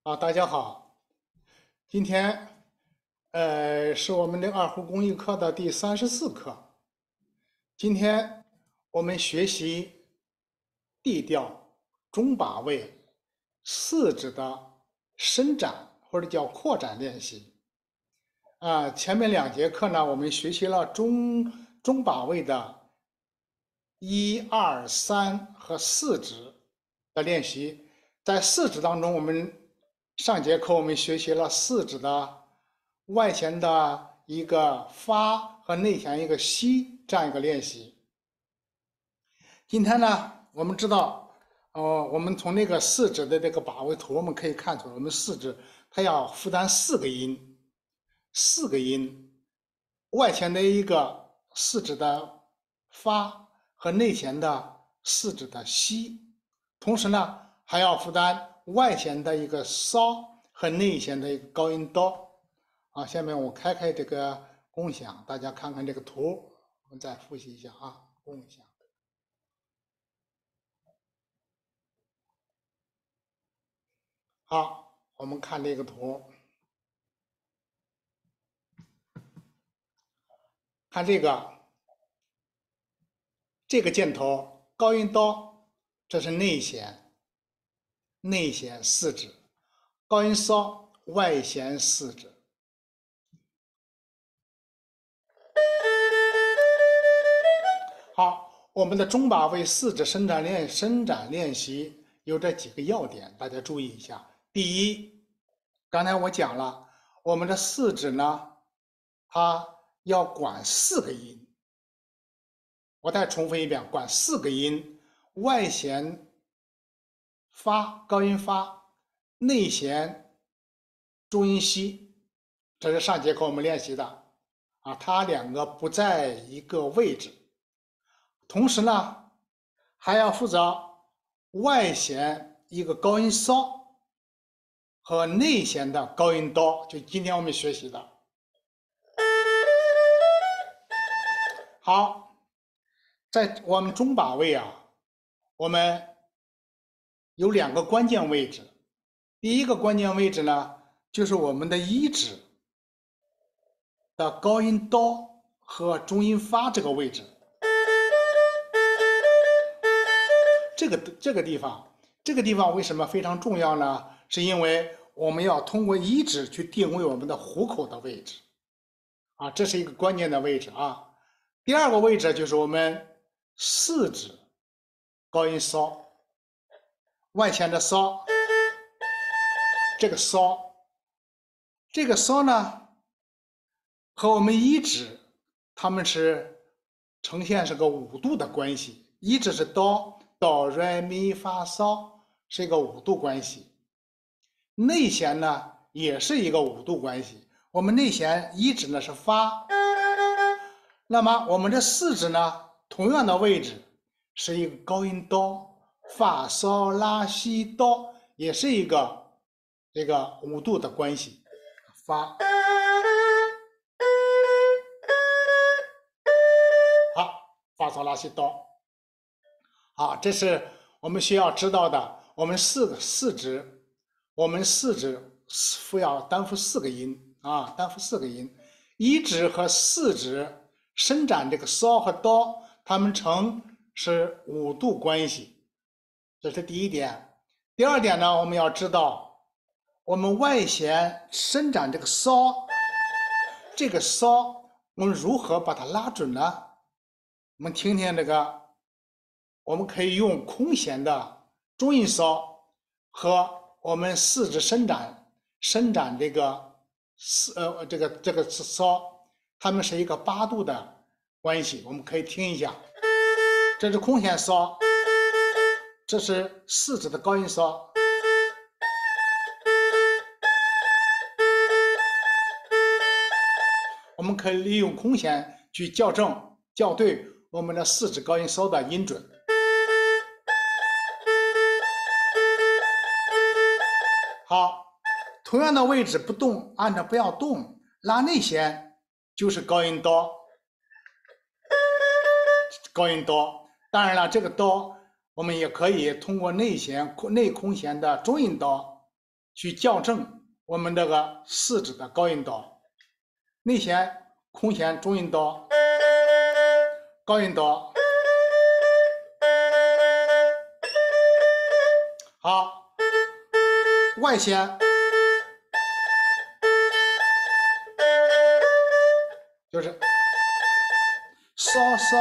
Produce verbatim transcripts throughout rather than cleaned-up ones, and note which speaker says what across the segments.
Speaker 1: 啊，大家好，今天呃是我们的二胡公益课的第三十四课。今天我们学习 D 调中把位四指的伸展或者叫扩展练习。啊，前面两节课呢，我们学习了中中把位的一二三和四指的练习。在四指当中，我们上节课我们学习了四指的外弦的一个发和内弦一个西这样一个练习。今天呢，我们知道，呃，我们从那个四指的这个把位图，我们可以看出来，我们四指它要负担四个音，四个音，外弦的一个四指的发和内弦的四指的西，同时呢，还要负担外弦的一个骚和内弦的一个高音哆。啊，下面我开开这个共享，大家看看这个图，我们再复习一下啊，共享。好，我们看这个图，看这个这个箭头高音哆，这是内弦，内弦四指，高音骚外弦四指。好，我们的中把位四指伸展练伸展练习有这几个要点，大家注意一下。第一，刚才我讲了，我们的四指呢，它要管四个音。我再重复一遍，管四个音：外弦发高音发，内弦中音西。这是上节课我们练习的啊，它两个不在一个位置。同时呢，还要负责外弦一个高音骚和内弦的高音哆，就今天我们学习的。好，在我们中把位啊，我们有两个关键位置。第一个关键位置呢，就是我们的一指的高音哆和中音发这个位置。这个这个地方，这个地方为什么非常重要呢？是因为我们要通过一指去定位我们的虎口的位置，啊，这是一个关键的位置啊。第二个位置就是我们四指高音骚，外弦的骚，这个骚，这个骚呢，和我们一指它们是呈现是个五度的关系，一指是哆。哆来咪发嗦是一个五度关系，内弦呢也是一个五度关系。我们内弦一指呢是发，那么我们这四指呢，同样的位置是一个高音哆，发嗦拉西哆，也是一个这个五度的关系，发。好，发嗦拉西哆。好，这是我们需要知道的。我们四个四指，我们四指负要担负四个音啊，担负四个音。一指和四指伸展这个骚和哆，它们呈是五度关系，这是第一点。第二点呢，我们要知道，我们外弦伸展这个骚，这个骚我们如何把它拉准呢？我们听听这个。我们可以用空弦的中音骚和我们四指伸展伸展这个四呃这个这个骚，它们是一个八度的关系。我们可以听一下，这是空弦骚，这是四指的高音骚。我们可以利用空弦去校正校对我们的四指高音骚的音准。好，同样的位置不动，按照不要动，拉内弦就是高音哆，高音哆。当然了，这个哆我们也可以通过内弦内空弦的中音哆去校正我们这个四指的高音刀，内弦、空弦、中音刀、高音刀。好，外弦就是骚骚。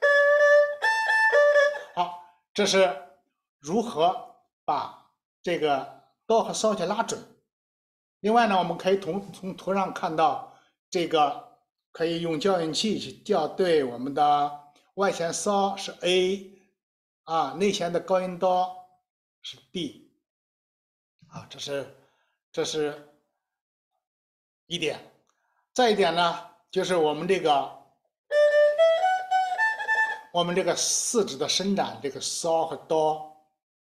Speaker 1: 好，这是如何把这个哆和骚去拉准。另外呢，我们可以从从图上看到，这个可以用校韵器去校对我们的外弦骚是 A 啊，内弦的高音哆是 B 啊，这是这是一点。再一点呢，就是我们这个我们这个四指的伸展，这个骚和哆，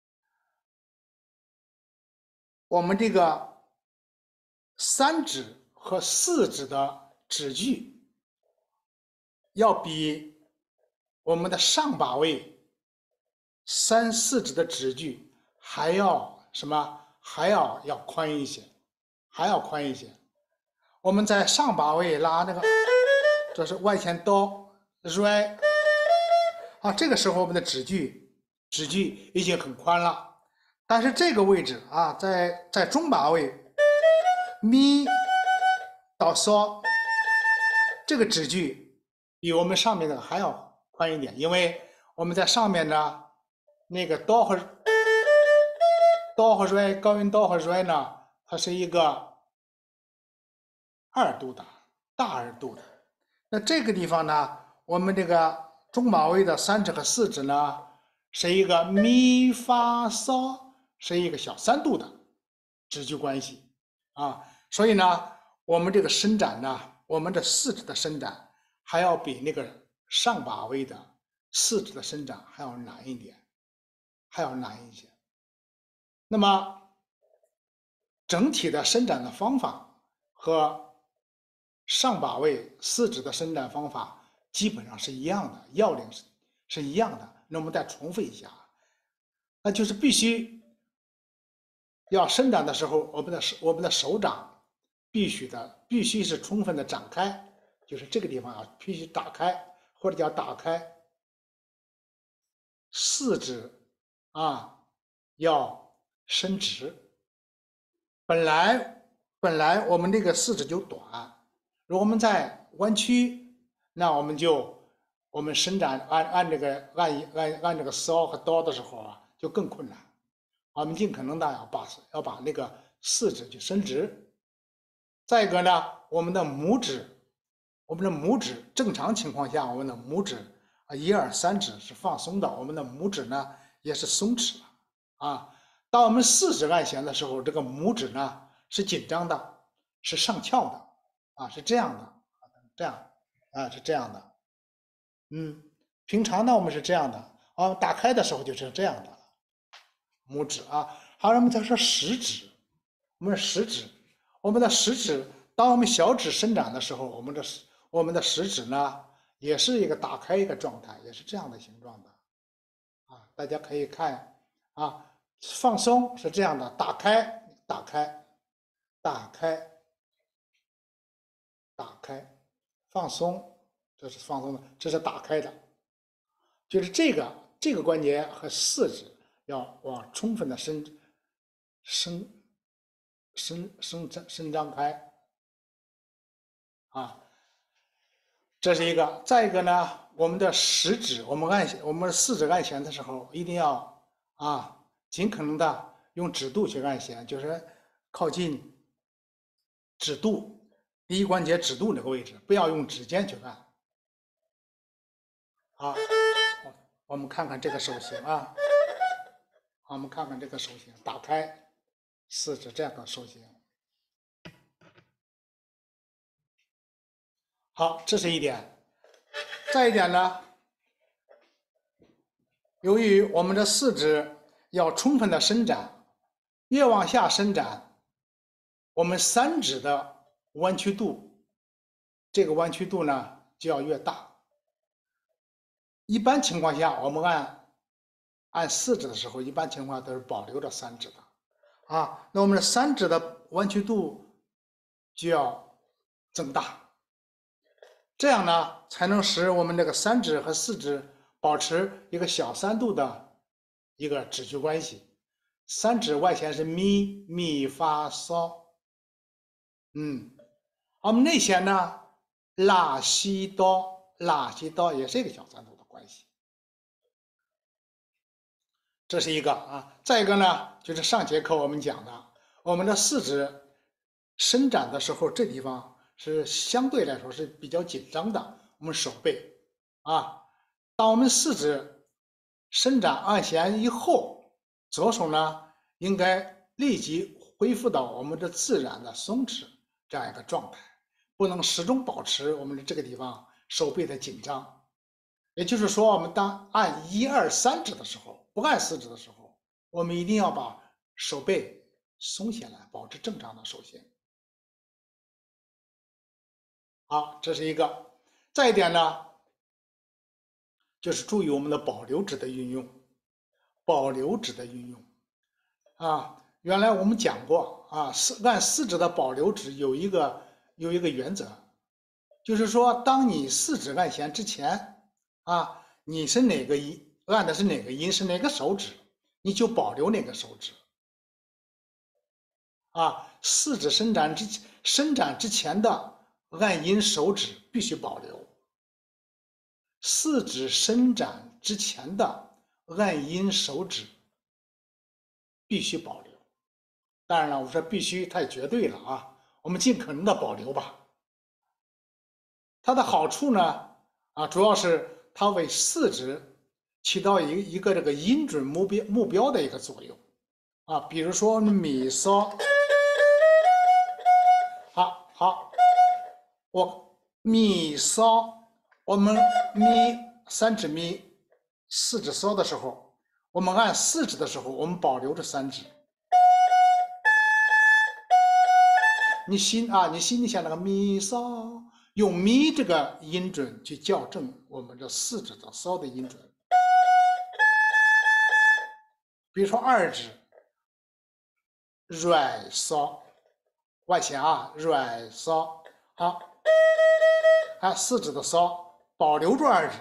Speaker 1: 我们这个三指和四指的指距要比我们的上把位三四指的指距还要什么？还要要宽一些，还要宽一些。我们在上把位拉那个，这是外弦哆来，啊，这个时候我们的指距指距已经很宽了。但是这个位置啊，在在中把位咪到嗦，这个指距比我们上面的还要宽一点，因为我们在上面呢，那个哆和哆和瑞高音哆和瑞呢，它是一个二度的大二度的。那这个地方呢，我们这个中把位的三指和四指呢，是一个咪发嗦。是一个小三度的指距关系啊，所以呢，我们这个伸展呢，我们的四指的伸展还要比那个上把位的四指的伸展还要难一点，还要难一些。那么整体的伸展的方法和上把位四指的伸展方法基本上是一样的，要领是是一样的。那我们再重复一下，那就是必须。要伸展的时候，我们的手我们的手掌必须的必须是充分的展开，就是这个地方啊，必须打开或者叫打开。四指啊要伸直。本来本来我们这个四指就短，如果我们在弯曲，那我们就我们伸展按按这个按按按这个骚和哆的时候啊，就更困难。我们尽可能的要把要把那个四指去伸直。再一个呢，我们的拇指，我们的拇指正常情况下，我们的拇指啊一二三指是放松的，我们的拇指呢也是松弛了啊。当我们四指按弦的时候，这个拇指呢是紧张的，是上翘的啊，是这样的，这样啊是这样的。嗯，平常呢我们是这样的啊，打开的时候就是这样的。拇指啊，还有我们再说食指，我们的食指，我们的食指，当我们小指伸展的时候，我们的我们的食指呢，也是一个打开一个状态，也是这样的形状的，啊，大家可以看啊，放松是这样的，打开，打开，打开，打开，放松，这是放松的，这是打开的，就是这个这个关节和四指。要往充分的伸伸伸伸张伸张开啊，这是一个。再一个呢，我们的食指，我们按我们四指按弦的时候，一定要啊，尽可能的用指肚去按弦，就是靠近指肚第一关节指肚那个位置，不要用指尖去按。好，我们看看这个手型啊。好，我们看看这个手型，打开四指这样的手型。好，这是一点。再一点呢，由于我们的四指要充分的伸展，越往下伸展，我们三指的弯曲度，这个弯曲度呢就要越大。一般情况下，我们按按四指的时候，一般情况都是保留着三指的。 啊，那我们的三指的弯曲度就要增大，这样呢才能使我们这个三指和四指保持一个小三度的一个指距关系。三指外弦是咪、咪、发、嗦，嗯，我们内弦呢，拉、西、哆、拉、西、哆也是一个小三度的关系。这是一个啊，再一个呢，就是上节课我们讲的，我们的四指伸展的时候，这地方是相对来说是比较紧张的，我们手背啊，当我们四指伸展按弦以后，左手呢应该立即恢复到我们的自然的松弛这样一个状态，不能始终保持我们的这个地方手背的紧张。也就是说，我们当按一二三指的时候，不按四指的时候，我们一定要把手背松下来，保持正常的手型。好，这是一个。再一点呢，就是注意我们的保留指的运用。保留指的运用啊，原来我们讲过啊，四按四指的保留指有一个有一个原则，就是说，当你四指按弦之前。啊，你是哪个音，按的是哪个音，是哪个手指，你就保留哪个手指。啊，四指伸展之伸展之前的按音手指必须保留，四指伸展之前的按音手指必须保留。当然了，我说必须太绝对了啊，我们尽可能的保留吧。它的好处呢，啊，主要是。它为四指起到一个一个这个音准目标目标的一个作用，啊，比如说咪嗦，好好，我咪嗦，我们咪三指咪，四指嗦的时候，我们按四指的时候，我们保留着三指。你心啊，你心里想那个咪嗦。用咪这个音准去校正我们这四指的嗦的音准，比如说二指软嗦，外弦啊软嗦，好，啊四指的嗦保留住二指，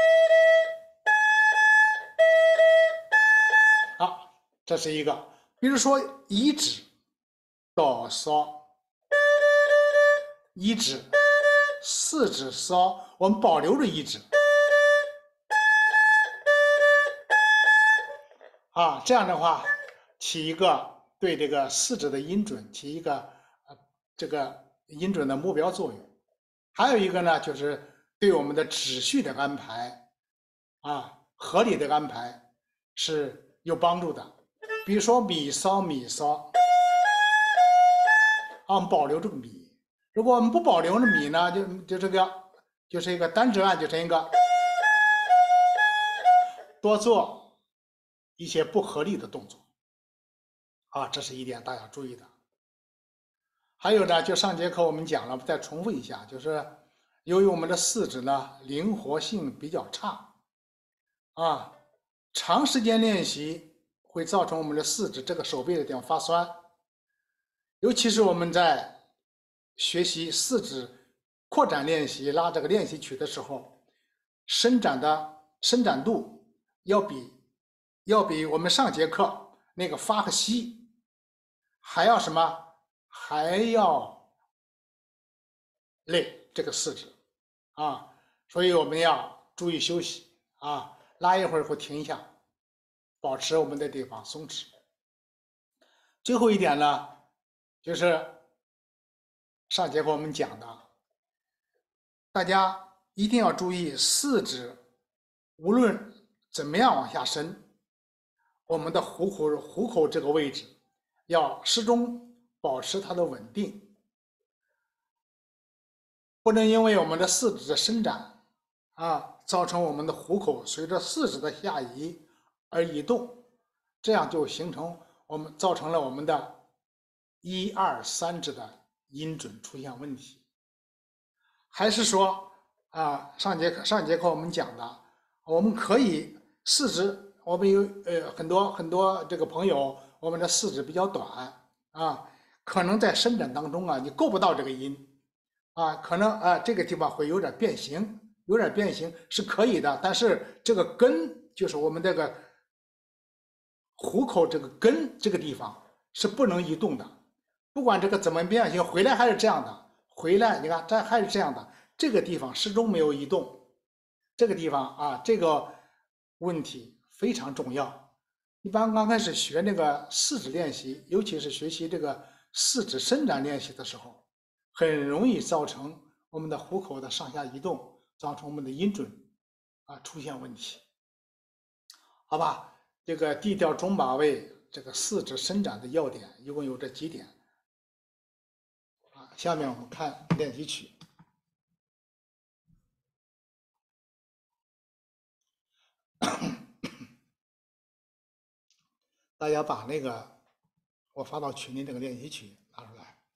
Speaker 1: 好，这是一个。比如说一指哆嗦，一指。四指嗦，我们保留着一指，啊，这样的话起一个对这个四指的音准起一个呃这个音准的目标作用。还有一个呢，就是对我们的指序的安排啊，合理的安排是有帮助的。比如说咪嗦咪嗦，啊，我们保留这个咪。如果我们不保留了米呢，就就这个就是一个单指按，就成一个多做一些不合理的动作啊，这是一点大家注意的。还有呢，就上节课我们讲了，再重复一下，就是由于我们的四指呢灵活性比较差啊，长时间练习会造成我们的四指这个手背的地方发酸，尤其是我们在学习四指扩展练习拉这个练习曲的时候，伸展的伸展度要比要比我们上节课那个发和吸还要什么还要累这个四指啊，所以我们要注意休息啊，拉一会儿后停一下，保持我们的地方松弛。最后一点呢，就是上节课我们讲的，大家一定要注意四指无论怎么样往下伸，我们的虎口虎口这个位置要始终保持它的稳定，不能因为我们的四指的伸展啊，造成我们的虎口随着四指的下移而移动，这样就形成我们造成了我们的一二三指的音准出现问题。还是说啊，上节课上节课我们讲的，我们可以四指我们有呃很多很多这个朋友，我们的四指比较短啊，可能在伸展当中啊，你够不到这个音啊，可能啊这个地方会有点变形，有点变形是可以的，但是这个根就是我们这个虎口这个根这个地方是不能移动的，不管这个怎么变形，回来还是这样的，回来你看这还是这样的，这个地方始终没有移动。这个地方啊，这个问题非常重要。一般刚开始学那个四指练习，尤其是学习这个四指伸展练习的时候，很容易造成我们的虎口的上下移动，造成我们的音准啊出现问题。好吧，这个低调中把位，这个四指伸展的要点一共有这几点啊。下面我们看练习曲。大家把那个我发到群里这个练习曲拿出来，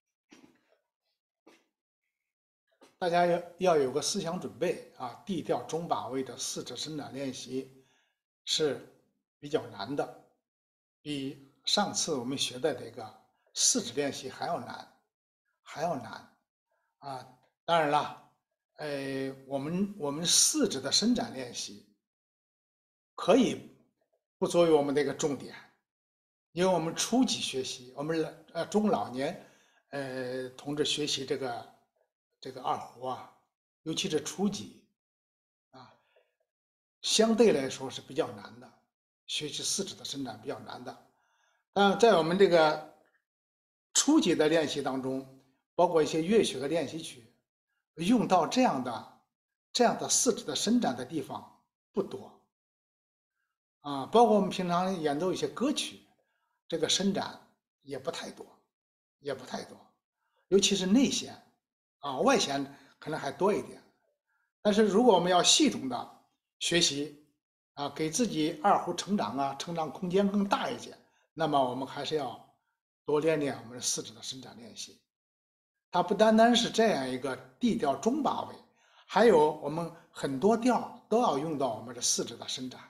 Speaker 1: 大家要要有个思想准备啊。低调中把位的四指伸展练习是比较难的，比上次我们学的这个四指练习还要难，还要难啊。当然了，呃，我们我们四指的伸展练习可以不作为我们的一个重点。因为我们初级学习，我们呃中老年呃同志学习这个这个二胡啊，尤其是初级啊，相对来说是比较难的，学习四指的伸展比较难的。但在我们这个初级的练习当中，包括一些乐曲的练习曲，用到这样的这样的四指的伸展的地方不多啊，包括我们平常演奏一些歌曲。这个伸展也不太多，也不太多，尤其是内弦啊，外弦可能还多一点。但是如果我们要系统的学习啊，给自己二胡成长啊，成长空间更大一些，那么我们还是要多练练我们的四指的伸展练习。它不单单是这样一个低调中把位，还有我们很多调都要用到我们的四指的伸展。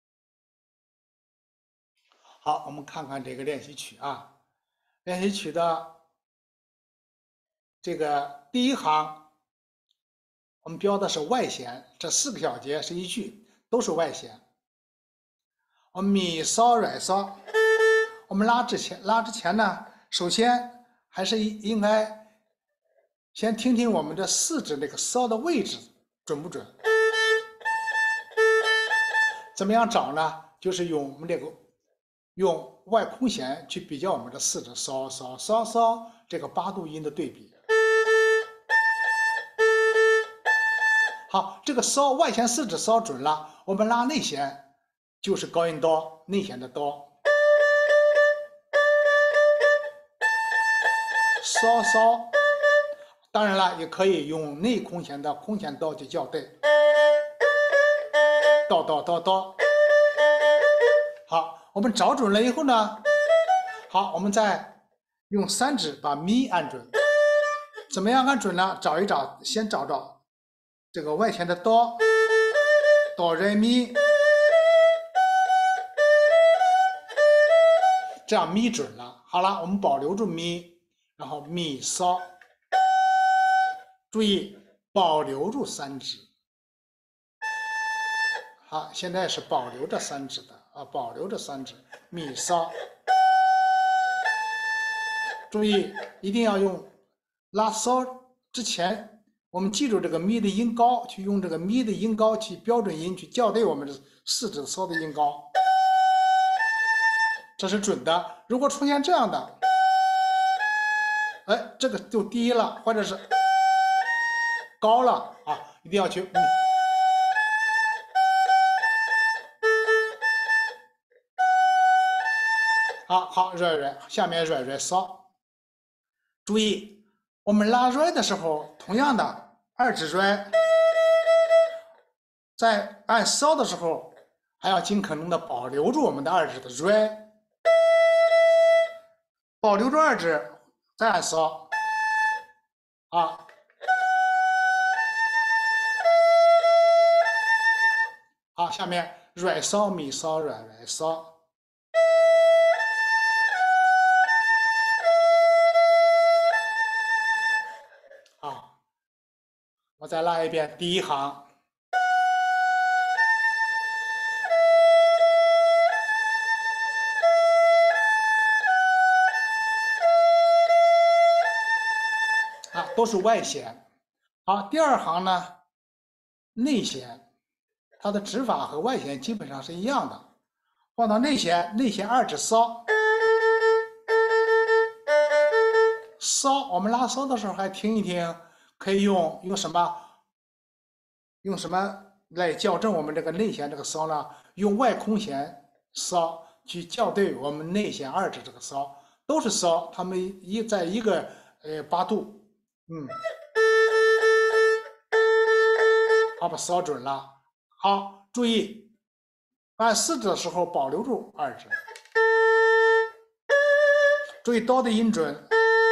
Speaker 1: 好，我们看看这个练习曲啊。练习曲的这个第一行，我们标的是外弦，这四个小节是一句，都是外弦。我们咪嗦软嗦，我们拉之前拉之前呢，首先还是应该先听听我们这四指那个嗦的位置准不准？怎么样找呢？就是用我们这个用外空弦去比较我们的四指嗦嗦嗦嗦这个八度音的对比。好，这个嗦外弦四指嗦准了，我们拉内弦就是高音哆，内弦的哆，嗦嗦。当然了，也可以用内空弦的空弦哆去校对，哆哆哆哆。好，我们找准了以后呢，好，我们再用三指把咪按准。怎么样按准呢？找一找，先找找这个外弦的哆，哆来咪，这样咪准了。好了，我们保留住咪，然后咪嗦。注意保留住三指。好，现在是保留着三指的啊，保留着三指咪嗦。注意一定要用拉嗦之前，我们记住这个咪的音高，去用这个咪的音高去标准音去校对我们的四指嗦的音高，这是准的。如果出现这样的，哎，这个就低了，或者是高了啊，一定要去。嗯、好好，软软，下面软软嗦。注意，我们拉软的时候，同样的二指软，在按嗦的时候，还要尽可能的保留住我们的二指的软，保留住二指再按嗦啊。好，下面软骚咪骚软软骚。好，我再拉一遍第一行。啊，都是外弦。好，第二行呢，内弦，它的指法和外弦基本上是一样的。放到内弦，内弦二指骚，骚，我们拉骚的时候还听一听，可以用用什么？用什么来校正我们这个内弦这个骚呢？用外空弦骚去校对我们内弦二指这个骚，都是骚，它们一在一个呃八度。嗯，好，把扫准了。好，注意按四指的时候保留住二指，注意刀的音准。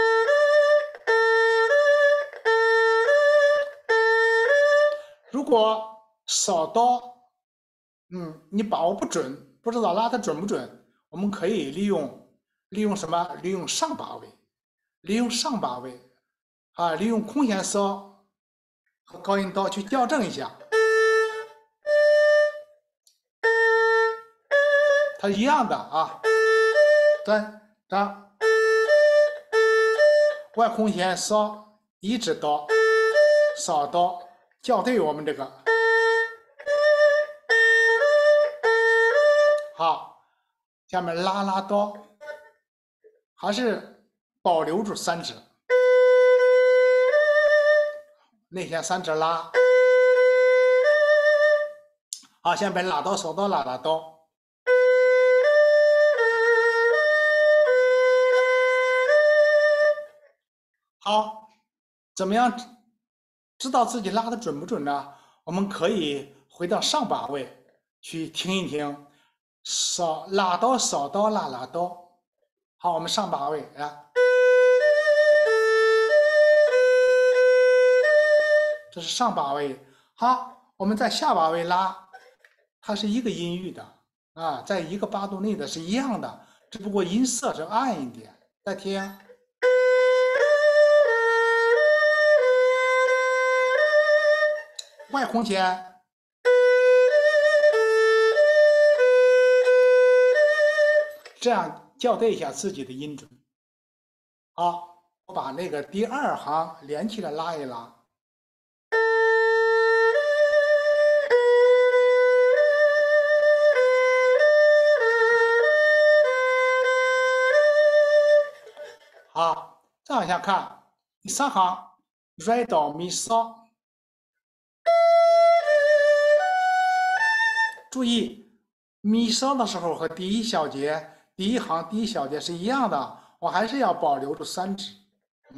Speaker 1: 如果扫刀，嗯，你把握不准，不知道拉的准不准，我们可以利用利用什么？利用上把位，利用上把位。啊，利用空弦骚和高音刀去校正一下，它一样的啊。三张外空弦骚一指刀扫刀校对我们这个。好，下面拉拉刀，还是保留住三指。内弦三指拉，好，下面拉刀、扫刀、拉拉刀。好，怎么样知道自己拉的准不准呢？我们可以回到上把位去听一听，扫拉刀、扫刀、拉拉刀。好，我们上把位啊。这是上把位。好，我们在下把位拉，它是一个音域的啊，在一个八度内的是一样的，只不过音色是暗一点。再听，外空弦，这样校对一下自己的音准。好，我把那个第二行连起来拉一拉。好，再往下看，第三行，re 哆咪嗦。注意，咪嗦的时候和第一小节、第一行第一小节是一样的，我还是要保留住三指。嗯。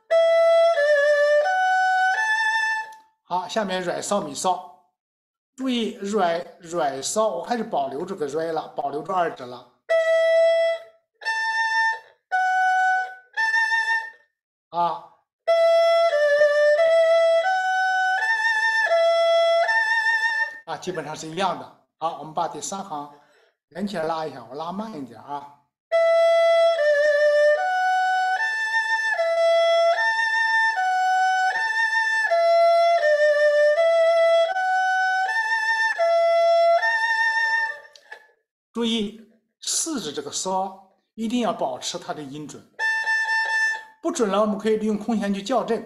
Speaker 1: 好，下面 re 嗦咪嗦，注意 re re 嗦，我还是保留这个 re 了，保留住二指了。啊，啊，基本上是一样的。好，我们把第三行连起来拉一下，我拉慢一点啊。注意四指这个骚一定要保持它的音准，不准了我们可以利用空弦去校正。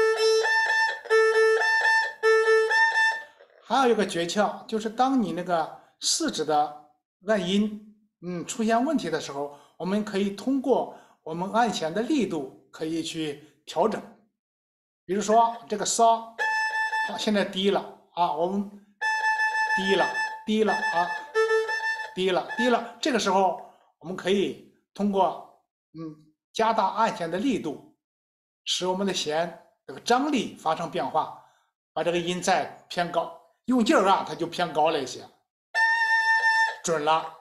Speaker 1: 还有一个诀窍，就是当你那个四指的按音嗯出现问题的时候，我们可以通过我们按弦的力度可以去调整。比如说这个骚，好，现在低了啊，我们低了，低了啊。低了，低了。这个时候，我们可以通过嗯加大按弦的力度，使我们的弦这个张力发生变化，把这个音再偏高，用劲儿按它就偏高了一些，准了。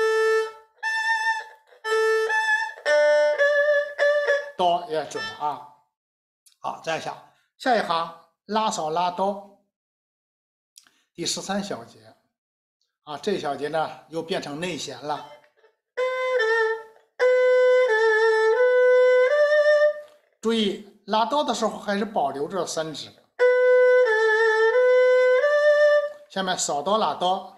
Speaker 1: 刀也准了啊。好，再下下一行拉扫拉刀，第十三小节。 啊，这一小节呢又变成内弦了。注意拉刀的时候还是保留着三指。下面扫刀拉刀。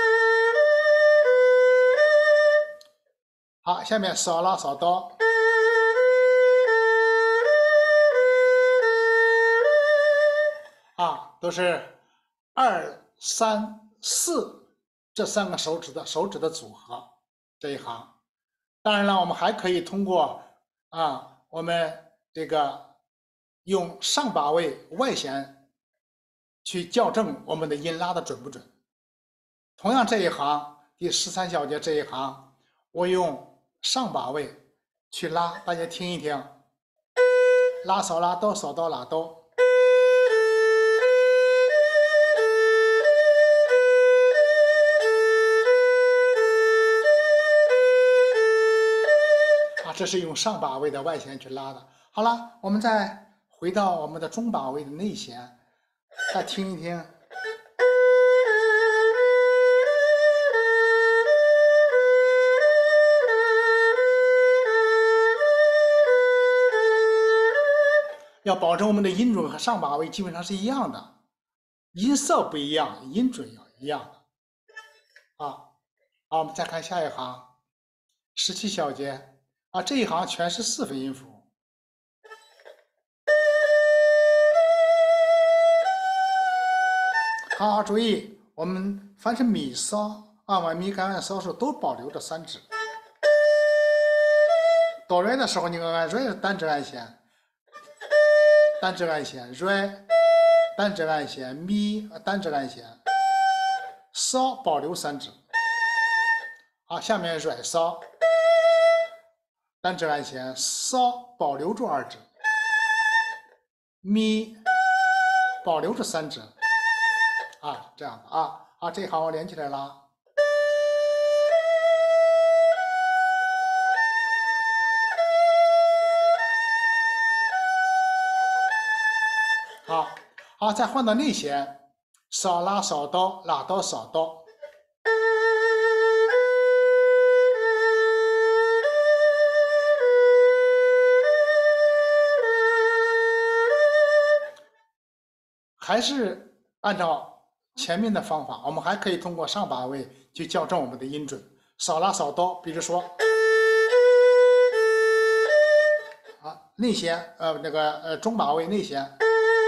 Speaker 1: 好，下面扫拉扫刀。啊，都是二三四这三个手指的手指的组合这一行。当然了，我们还可以通过啊，我们这个用上把位外弦去校正我们的音拉的准不准。同样这一行第十三小节这一行，我用上把位去拉，大家听一听，拉扫拉刀扫刀拉刀。这是用上把位的外弦去拉的。好了，我们再回到我们的中把位的内弦，再听一听。要保证我们的音准和上把位基本上是一样的，音色不一样，音准要一样的。啊，好，我们再看下一行，十七小节。啊，这一行全是四分音符。好，注意，我们凡是咪嗦、按完咪干按嗦时都保留着三指。哆来的时候，你看按瑞单指按弦，单指按弦，瑞单指按弦，咪单指按弦，嗦保留三指。好，下面瑞嗦。单指按弦，嗦保留住二指，咪保留住三指，啊，这样的啊，啊，这一行我连起来了。好，好，再换到内弦，扫拉扫刀，拉刀扫刀。还是按照前面的方法，我们还可以通过上把位去校正我们的音准。扫拉扫刀，比如说，啊，内弦，呃，那个呃中把位内弦。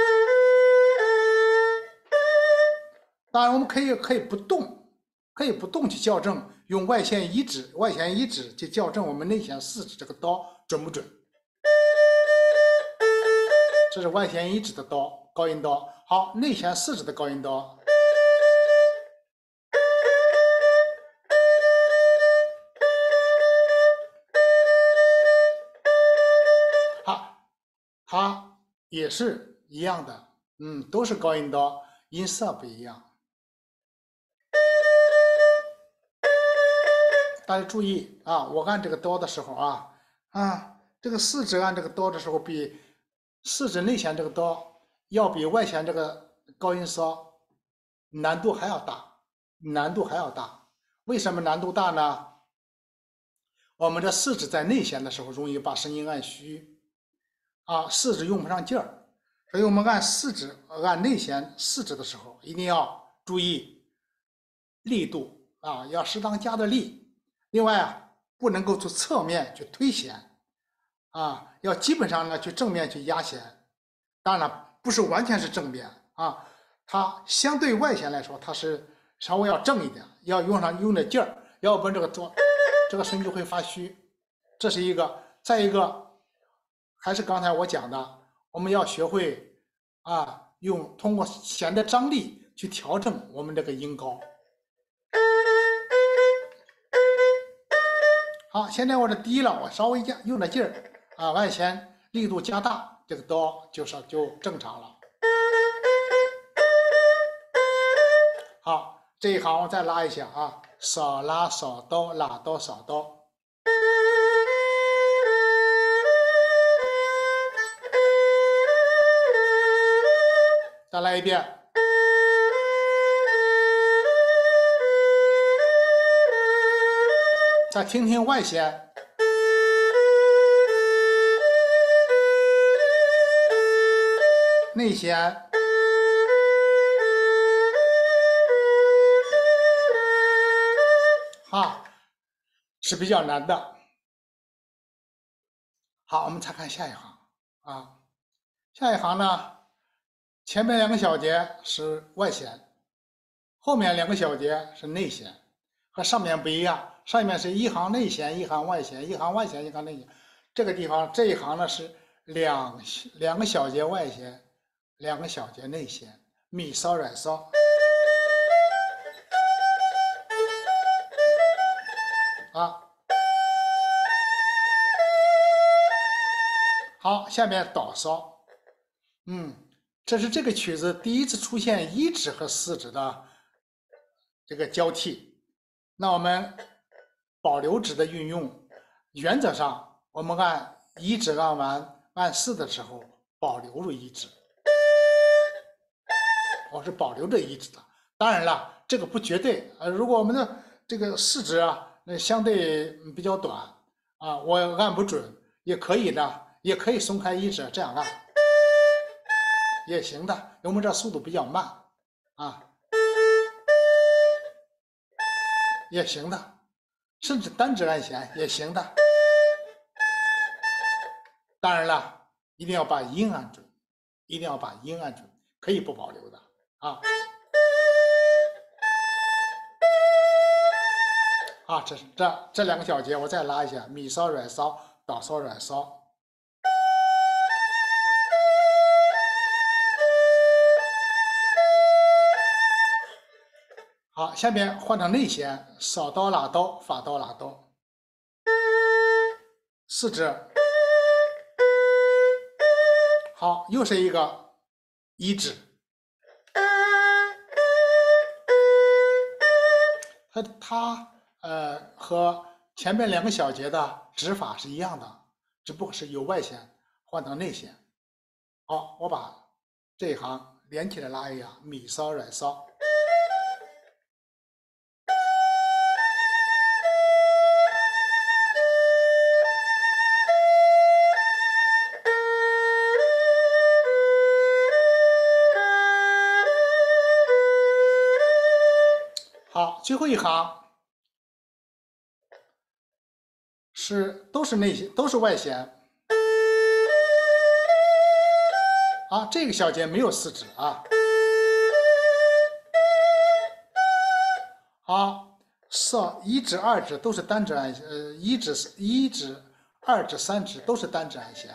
Speaker 1: 当然，我们可以可以不动，可以不动去校正，用外弦一指，外弦一指去校正我们内弦四指这个刀准不准？这是外弦一指的刀，高音刀。好，内弦四指的高音刀。好，它也是一样的，嗯，都是高音刀，音色不一样。大家注意啊，我按这个刀的时候啊，啊，这个四指按这个刀的时候，比四指内弦这个刀要比外弦这个高音嗦难度还要大，难度还要大。为什么难度大呢？我们这四指在内弦的时候容易把声音按虚，啊，四指用不上劲儿，所以我们按四指按内弦四指的时候，一定要注意力度啊，要适当加的力。另外啊，不能够从侧面去推弦，啊，要基本上呢去正面去压弦。当然了，不是完全是正面啊，它相对外弦来说，它是稍微要正一点，要用上用点劲儿，要不然这个做这个声就会发虚。这是一个，再一个，还是刚才我讲的，我们要学会啊，用通过弦的张力去调整我们这个音高。好，现在我这低了，我稍微加用点劲儿啊，外弦力度加大，这个刀就是就正常了。好，这一行我再拉一下啊，扫拉扫刀拉刀扫刀。再来一遍。 再听听外弦，内弦，啊，是比较难的。好，我们再看下一行啊，下一行呢，前面两个小节是外弦，后面两个小节是内弦，和上面不一样，上面是一行内弦，一行外弦，一行外弦，一行内弦。这个地方这一行呢是两两个小节外弦，两个小节内弦，咪骚软骚。啊，好，下面导骚，嗯，这是这个曲子第一次出现一指和四指的这个交替。那我们保留指的运用，原则上我们按一指按完按四的时候保留住一指，我是保留着一指的。当然了，这个不绝对，呃，如果我们的这个四指啊。那相对比较短啊，我按不准也可以呢，也可以松开一指这样按也行的，因为我们这速度比较慢啊，也行的，甚至单指按弦也行的。当然了，一定要把音按准，一定要把音按准，可以不保留的啊。啊，这是这这两个小节，我再拉一下，咪骚软骚，导骚软骚。好，下面换成内弦，扫刀拉刀，发刀拉刀，四指。好，又是一个一指，它它。呃，和前面两个小节的指法是一样的，只不过是由外弦换成内弦。好，我把这一行连起来拉一下，咪骚软骚。好，最后一行。是都是内弦，都是外弦啊。这个小节没有四指啊。好，扫一指、二指都是单指按，呃，一指、一指、二指、三指都是单指按弦，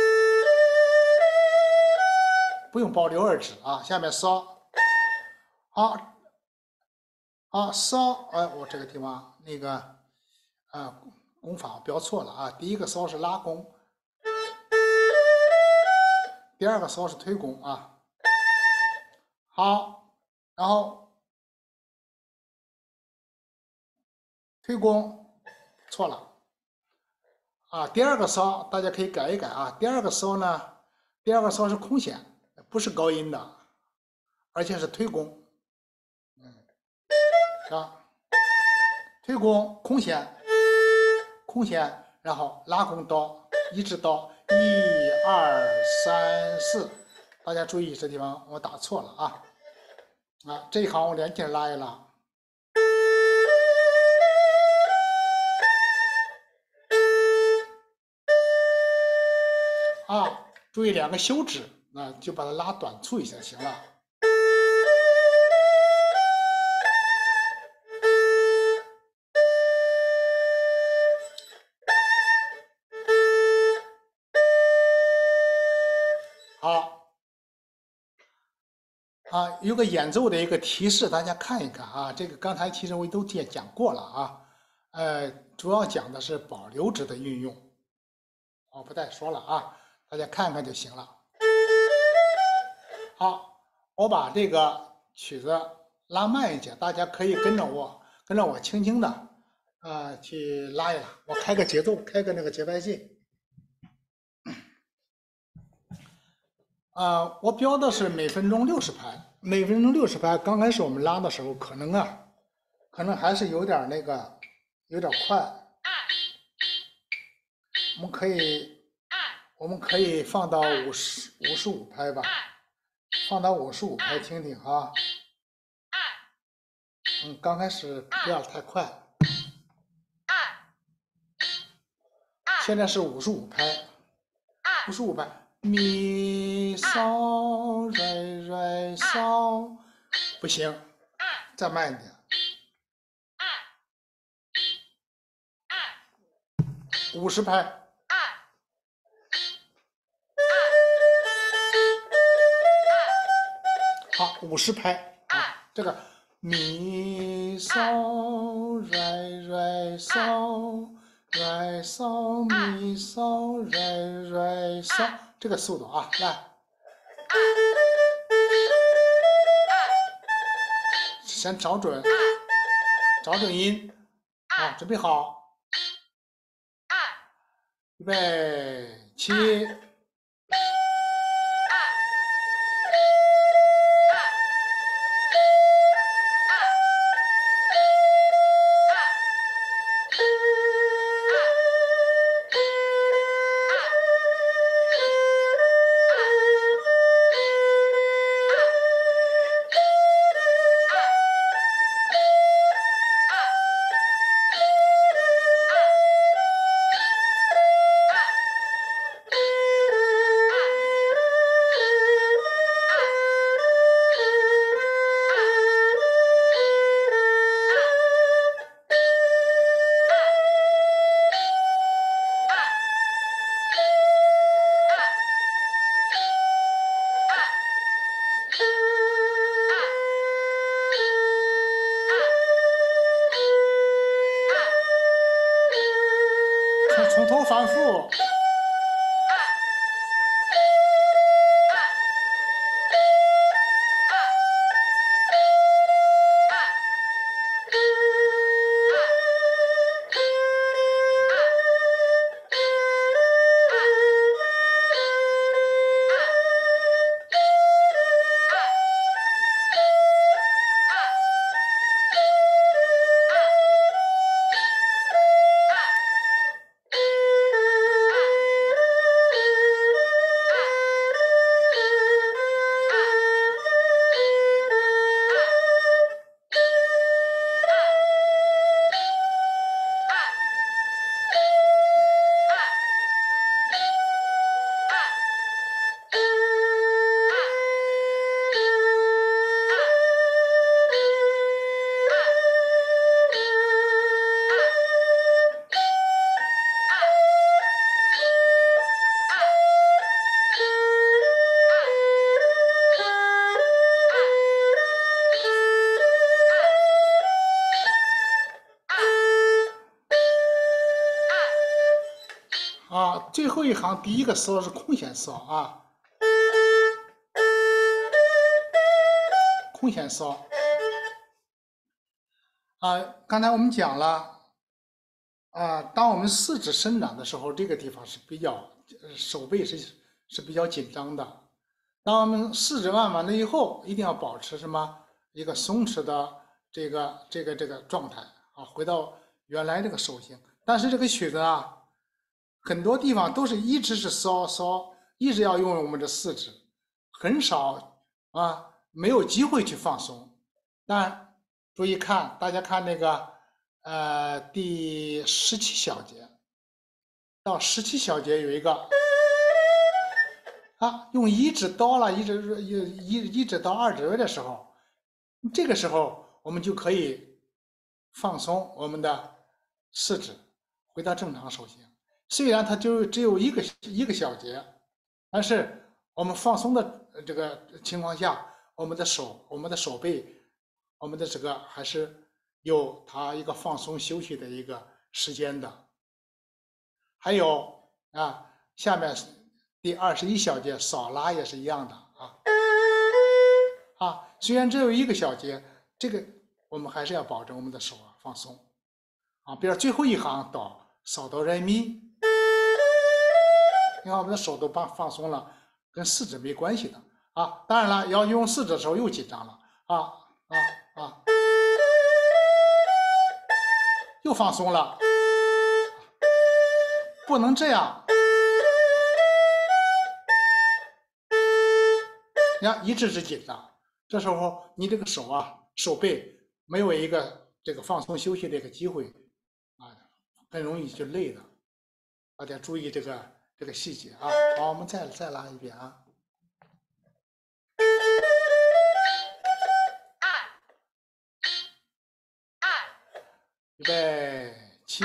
Speaker 1: 不用保留二指啊。下面骚，好，好骚，哎，我这个地方那个，啊。弓法标错了啊！第一个骚是拉弓，第二个骚是推弓啊。好，然后推弓错了啊！第二个骚大家可以改一改啊！第二个骚呢，第二个骚是空弦，不是高音的，而且是推弓，嗯，啊，推弓空弦。空弦，然后拉弓刀，一指刀，一二三四，大家注意这地方我打错了啊！啊，这一行我连起来拉一拉，啊，注意两个休止，那就把它拉短促一下就行了。好，啊，有个演奏的一个提示，大家看一看啊。这个刚才其实我都讲讲过了啊，呃，主要讲的是保留指的运用，我不再说了啊，大家看看就行了。好，我把这个曲子拉慢一些，大家可以跟着我，跟着我轻轻的，呃，去拉一拉。我开个节奏，开个那个节拍器。啊、呃，我标的是每分钟六十拍，每分钟六十拍。刚开始我们拉的时候，可能啊，可能还是有点那个，有点快我们可以我们可以放到五十五十五拍吧，放到五十五拍听听哈。嗯，刚开始不要太快，现在是五十五拍，五十五拍，咪嗦瑞瑞嗦，不行，再慢一点，五十拍。好，五十拍啊，这个咪嗦瑞瑞嗦瑞嗦咪嗦瑞瑞嗦，这个速度啊，来，先找准，找准音，啊，准备好，预备起。从头反复。啊，最后一行第一个嗦是空弦嗦啊，空弦嗦啊。刚才我们讲了啊，当我们四指伸展的时候，这个地方是比较手背是是比较紧张的。当我们四指弯完了以后，一定要保持什么一个松弛的这个这个这个状态啊，回到原来这个手型。但是这个曲子啊。很多地方都是一直是嗦嗦，一直要用我们的四指，很少啊，没有机会去放松。但注意看，大家看那个呃第十七小节到十七小节有一个啊，用一指到了一指一一一指到二指位的时候，这个时候我们就可以放松我们的四指，回到正常手型。虽然它就只有一个一个小节，但是我们放松的这个情况下，我们的手、我们的手背、我们的这个还是有它一个放松休息的一个时间的。还有啊，下面第二十一小节扫拉也是一样的啊啊，虽然只有一个小节，这个我们还是要保证我们的手啊放松啊。比如最后一行哆扫哆来咪。你看我们的手都放放松了，跟四指没关系的啊。当然了，要用四指的时候又紧张了啊啊啊，又放松了不能这样。你看，一直是紧的，这时候你这个手啊，手背没有一个这个放松休息的一个机会啊，很容易就累的。大家注意这个这个细节啊。好，我们再再拉一遍啊。预备起。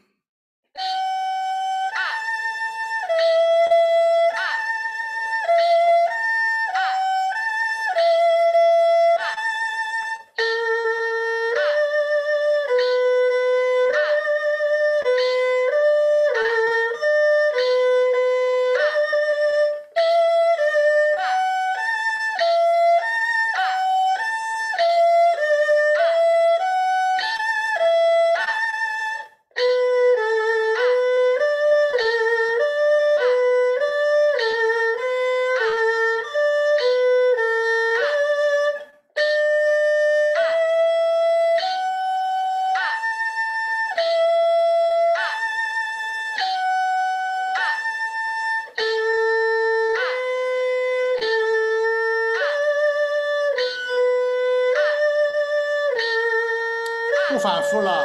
Speaker 1: 不反复了。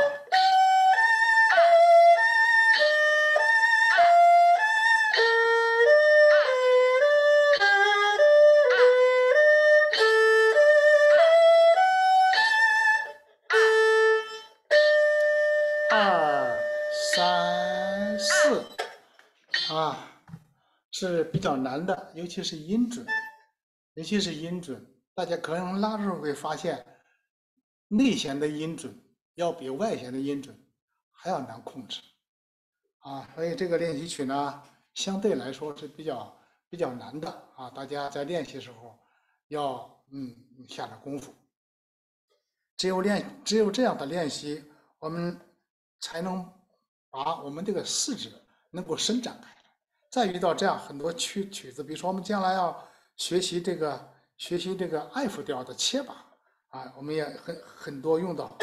Speaker 1: 二三四啊，是比较难的，尤其是音准，尤其是音准，大家可能拉的时候会发现，内弦的音准要比外弦的音准还要难控制啊，所以这个练习曲呢，相对来说是比较比较难的啊，大家在练习时候要嗯下点功夫。只有练，只有这样的练习，我们才能把我们这个四指能够伸展开来。再遇到这样很多曲曲子，比如说我们将来要学习这个学习这个 F 调的切把啊，我们也很很多用到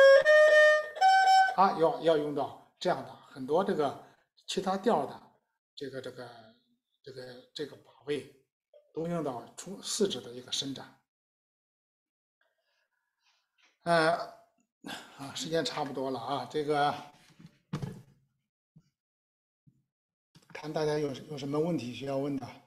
Speaker 1: 啊，要要用到这样的很多这个其他调的这个这个这个这个把位，都用到出四指的一个伸展。呃，啊，时间差不多了啊，这个看大家有有什么问题需要问的。